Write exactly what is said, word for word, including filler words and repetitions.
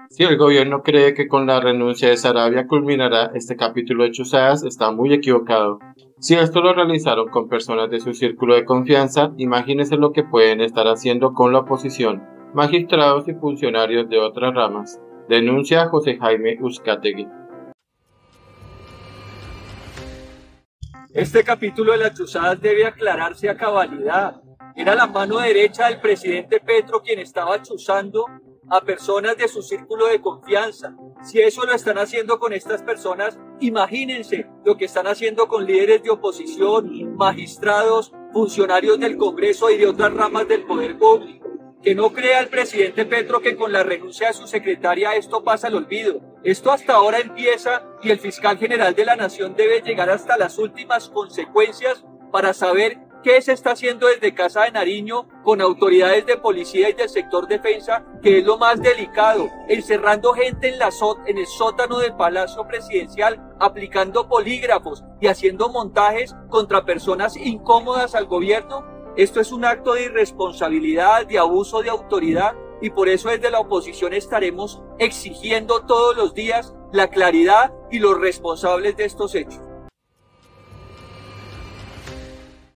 Si el gobierno cree que con la renuncia de Sarabia culminará este capítulo de chuzadas, está muy equivocado. Si esto lo realizaron con personas de su círculo de confianza, imagínense lo que pueden estar haciendo con la oposición, magistrados y funcionarios de otras ramas. Denuncia José Jaime Uzcategui. Este capítulo de las chuzadas debe aclararse a cabalidad. Era la mano derecha del presidente Petro quien estaba chuzando a personas de su círculo de confianza. Si eso lo están haciendo con estas personas, imagínense lo que están haciendo con líderes de oposición, magistrados, funcionarios del Congreso y de otras ramas del poder público. Que no crea el presidente Petro que con la renuncia de su secretaria esto pasa al olvido. Esto hasta ahora empieza y el fiscal general de la Nación debe llegar hasta las últimas consecuencias para saber qué se está haciendo desde Casa de Nariño con autoridades de policía y del sector defensa, que es lo más delicado, encerrando gente en, la só- en el sótano del Palacio Presidencial, aplicando polígrafos y haciendo montajes contra personas incómodas al gobierno. Esto es un acto de irresponsabilidad, de abuso de autoridad, y por eso desde la oposición estaremos exigiendo todos los días la claridad y los responsables de estos hechos.